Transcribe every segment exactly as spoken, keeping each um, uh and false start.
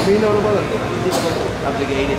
Obligated.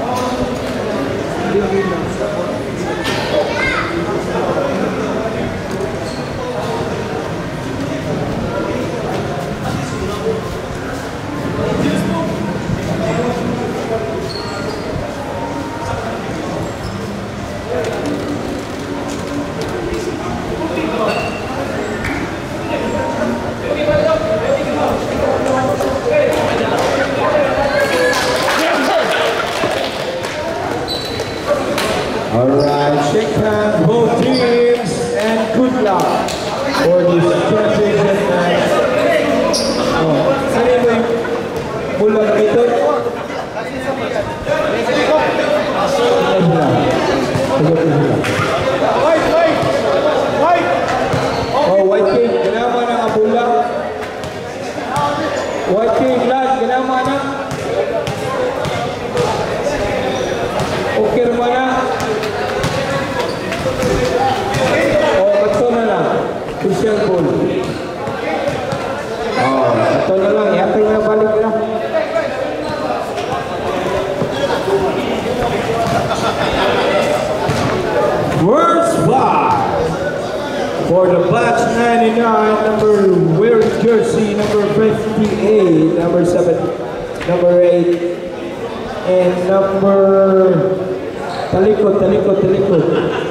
Alright, shake hands, both teams, and good luck for this championship match. Oh, ano yung bulang dito? Oh, White King, kenapa nak bulang? White King, lad, kenapa nak? Okay naman na? Oh, ito na lang. Christian Bull. Oh, ito na lang. Yating na balik na. First five. For the batch ninety-nine, number wearing jersey, number fifty-eight, number seven, number eight, and number talikod, talikod, talikod.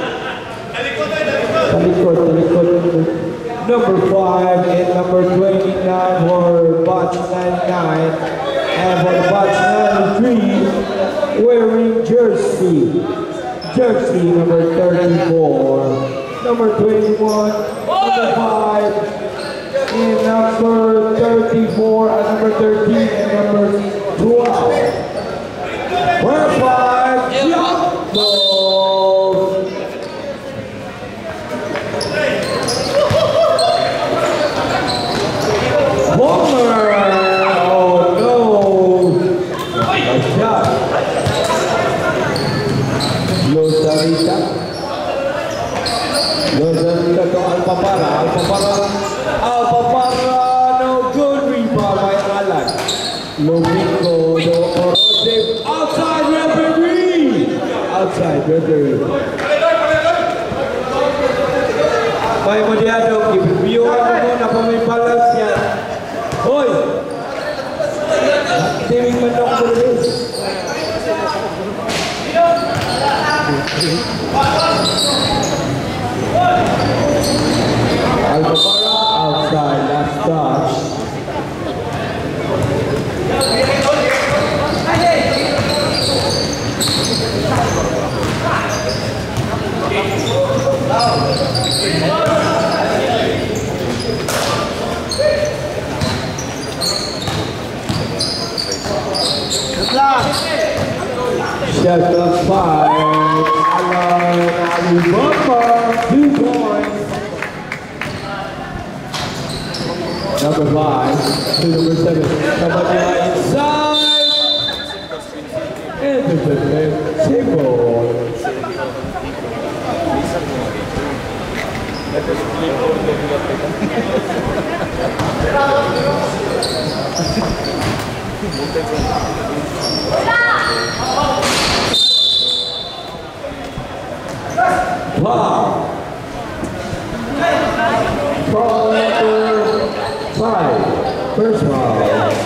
Talikod, talikod. Number five and number twenty-nine for batch ninety-nine, and for the batch ninety-three, wearing jersey, jersey number thirty-four, number twenty-one, number five, and number thirty-four, and number thirteen, and number twelve. We're five, jump balls. Homer! Oh no! A shot. Los Sarita. Los Sarita to Alpapara. Alpapara. Alpapara. No good rebound by Alan. Lomingo. No Orose. Outside referee. Outside referee. May Modiado. I-review ako muna kung may balas yan. Hoy! Timing man ako sa release. Alpapara outside, last touch. Shot up five. Alumni Alumni two points. Number five to number seven. Somebody inside. And the fifth single. Wow. Foul number five. First foul.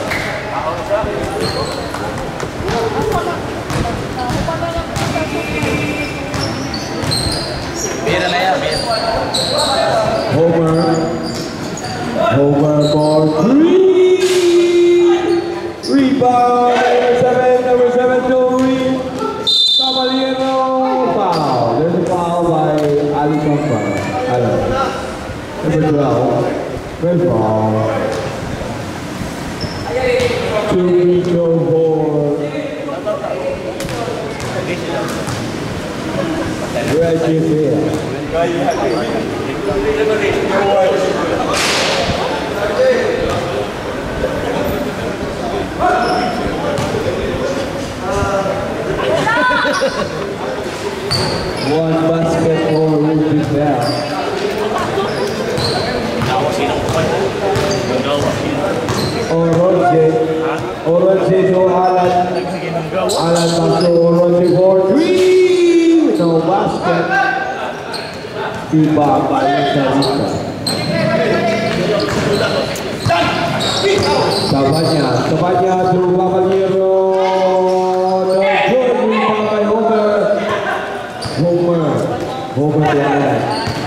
Homer. Homer for three. Rebound. Number seven. Number seven. Joey. Caballero. Foul. There's a foul by Alumni. Number twelve. First foul. Two go for Reggie Field. One basket for Ruby Bell. Orange, orange pass to Roger for three. No basket. Rebound by Sarita. Sabanya, Sabanya to Cavaliero. No good. Rebound by Homer. Homer. Homer to Allen.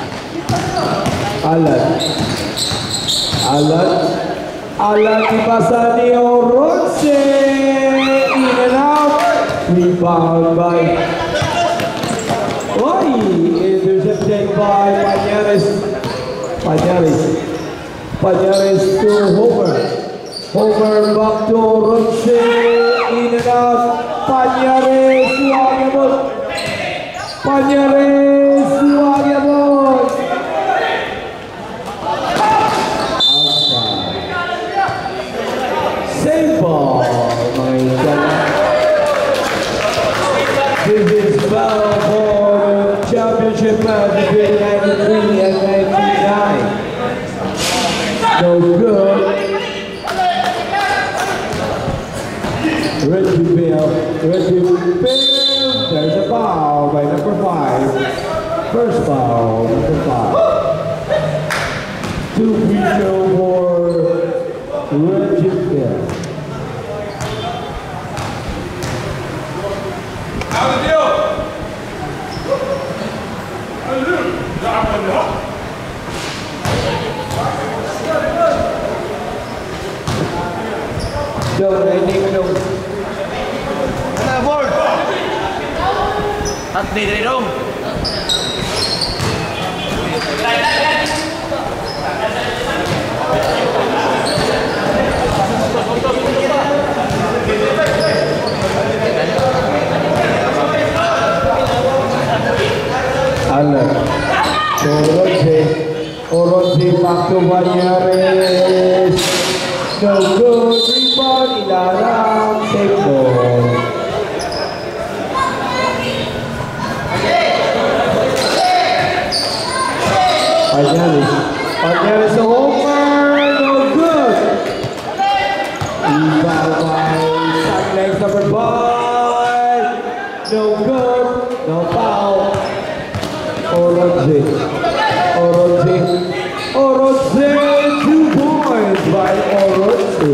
Allen. Allen. Allen dipasani Oronce. In and out. Rebound by Oi. Intercepted by Pañales. Pañales. Pañales to Homer. Homer back to Oronce. In and out. Pañales. Suagemon. Pañales. Suagemon. Save ball, my God. This is foul for the championship match between ninety-three and ninety-nine. No good. Reggie Bill. Reggie Bill. There's a foul by number five. First foul, number five. Two free throw for Reggie Bill. Don't anything no. Board. At di dari dong. Allen. Oronce. Oronce back to Pañales. No good. Rebound. Ilarang. Take ball. Pañales. Pañales to Homer. No good. Rebound by Sunlegs number five. No good. No foul. Oronce. Oronce. Oronce. Two points by Oronce.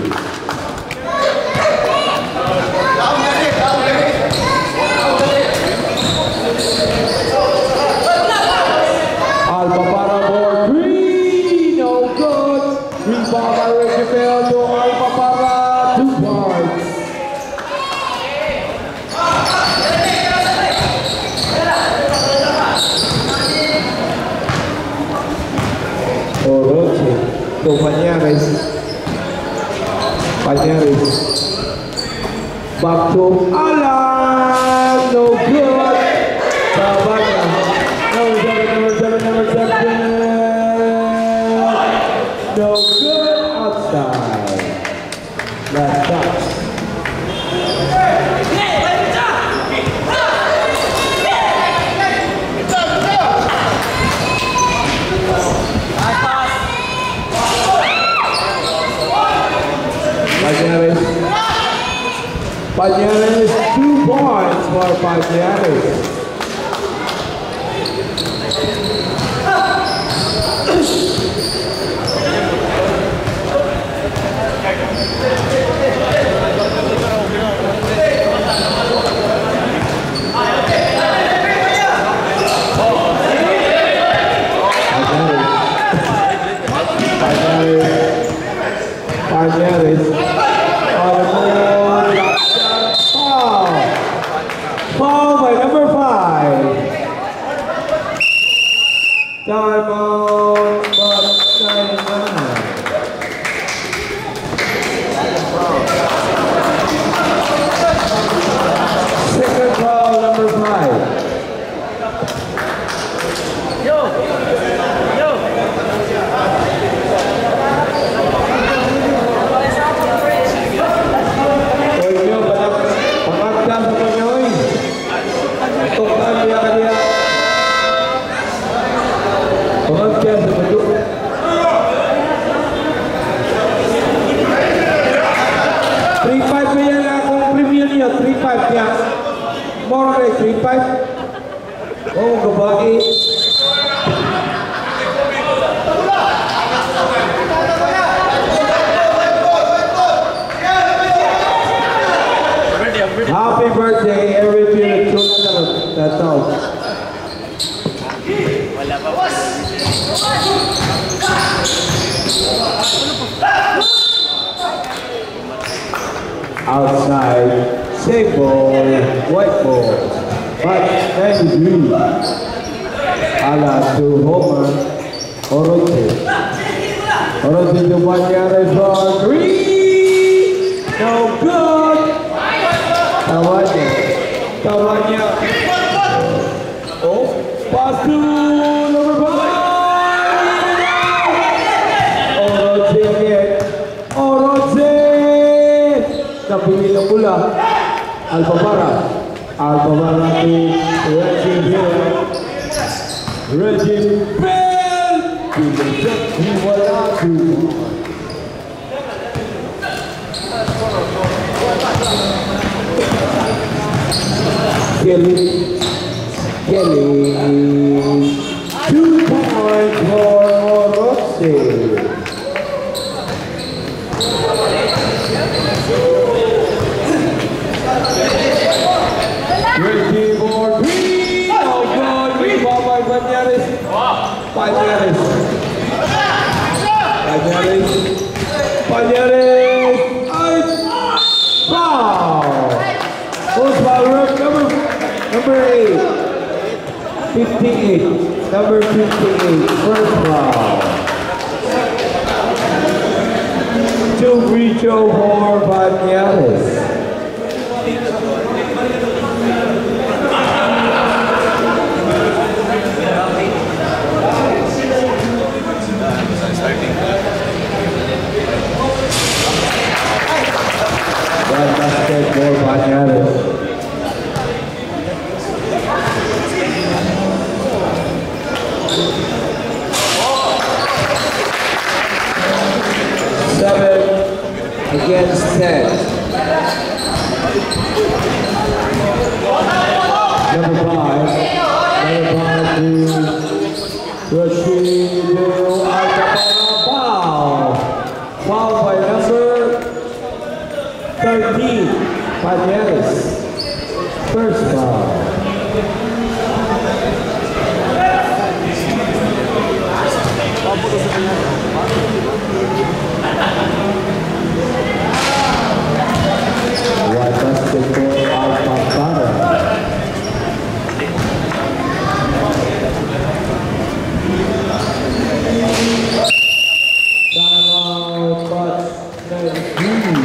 Alpha para for three. No good. Rebound by Reggie Bell to Alpha para two points. Oronce to Pañales. Pañales. Back to Alan. No good. Sabanya. Number seven, number seven, number seven. No good. Outside. Last touch. Pañales. Pañales, two points for Pañales. Pañales. Foul. Foul by number five. Time out, but ninety-nine. Second foul, number five. Yo. Yo. three five. Oh, babae. Happy birthday, every Filipino that's out. Outside, same ball, white ball, but ninety-three. Ala to Homer, Oroche. Oroche to Manyares for three. No good. Tawanya, Tawanya. Oh, pass to number five. Oroche again. Oroche. Napili ng pula. Albabara. Albabara to Reggie Hill. Reggie Bell. He wala to. Kelly, Kelly, two points for Oroche. Reggie for three, oh God, we ball by Banyares, Banyares, Banyares, Banyares, foul. Goes foul, number Number eight, fifty-eight, number fifty-eight, first foul. Two free throw for Banyares. One basket for Banyares. Seven against ten. Number five. Number five to Rashid Al-Foul. Foul by number thirteen. Banyares. First foul. One basket for Al-Foul. Timeout, but nineteen.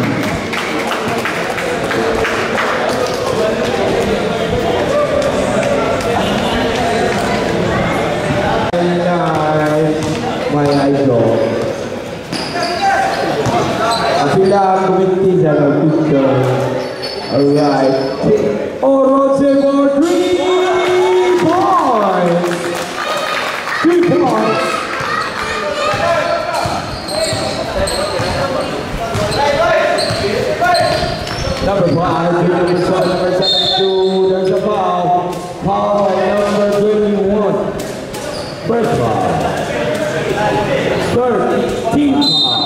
My idol. Sila committee sa picture. Alright. Oroche for three points. Three points. Number five, number seven, number seventy-two. There's a foul. Foul by number twenty-one. First foul. Third, team foul.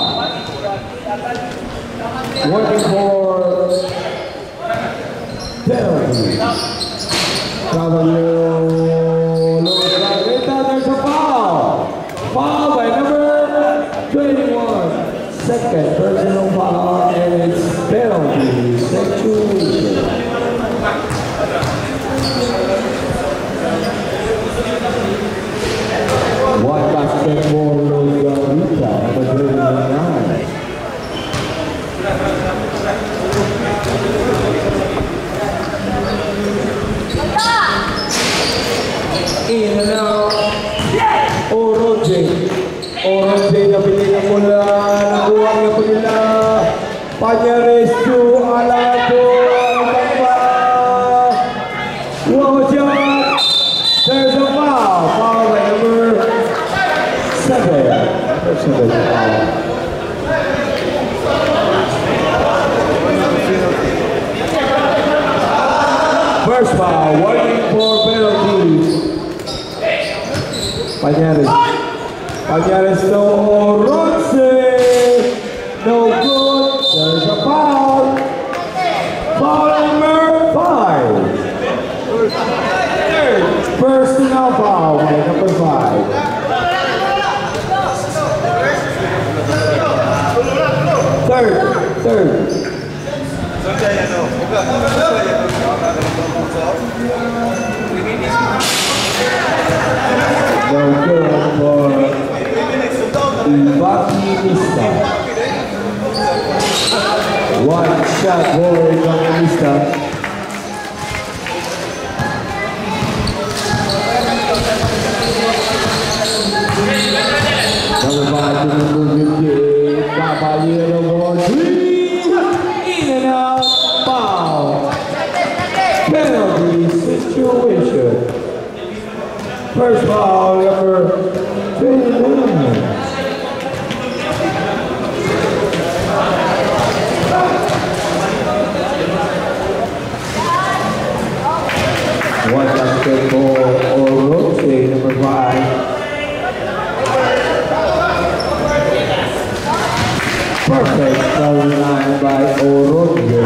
Working for penalty. Caballero looks like it. There's a foul. Foul by number twenty-one. Second personal foul, and it's penalty situation. One basket for Rita, number twenty-nine. In and out. Oroche. Oroche na pinili mula. Nakuha niya po nila. Banyares to Alato. Wow, shot. There's a foul. Foul by number seven. Number seven foul. First foul. One No good. There's a foul. Foul number five. Third. Personal foul by number five. Third. Third. No good for Ivanista. One shot for Ivanista. Number five, number fifty, Caballero for three. In and out, foul. Penalty situation. First foul, number twenty-nine. One basket for Oroche, number five. Perfect foul line by Oroche.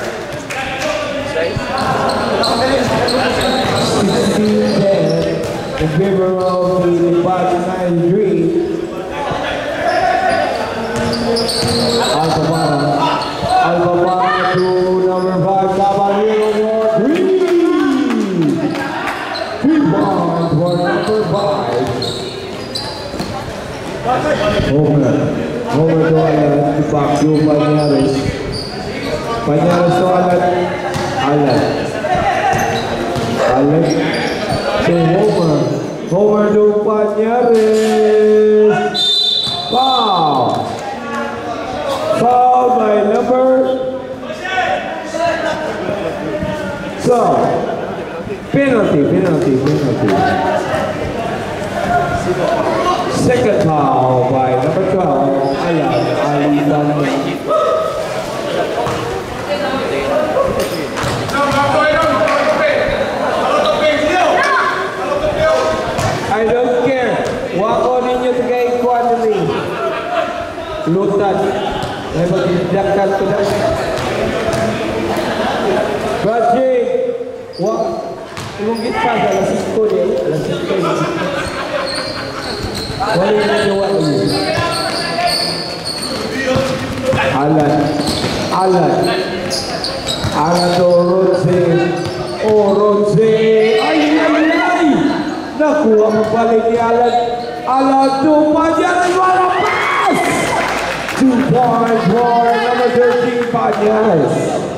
sixteen ten in favor of the forty-nine Dream. Alphavana. Alphavana to number five, Caballero for three. Three points for number five. Homer. Homer to Alan. Ipakyo Panyares. Panyares to Alan. Alan. Alan. To Homer. Homer to Panyares. Foul. Foul by number. So, penalty, penalty, penalty. Second foul by number twelve, Alan Alumni. I don't care. Walk on ninyo to kay Quadri. Lutan. May mag-idakkan ko na. Bajay. Walk. Ilunggit pa sa alas singko niya. Alas singko niya. Wala yung nagawa niyo. Alan. Alan. Alan to Ronze. Oh, Ronze. Ay, ay, ay. Nakuha mo balik ni Alan. Alan to Panyares. Wala pass. Two points for number thirteen, Panyares.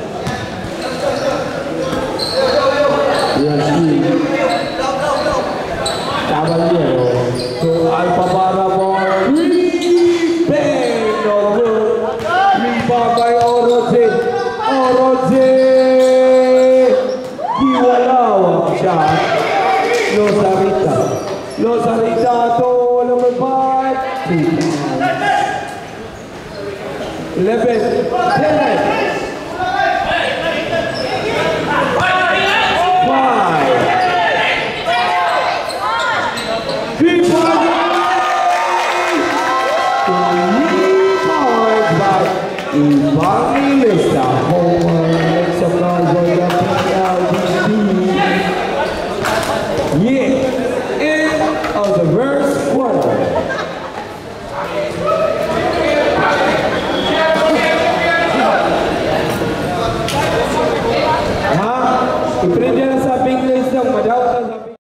Yes, he. Caballero. To Alphavana for three. Bang. No good. Rebound by Oroche. Oroche. Kiwalaw ang shot. Lozarita. Lozarita to number five. eleven. ten.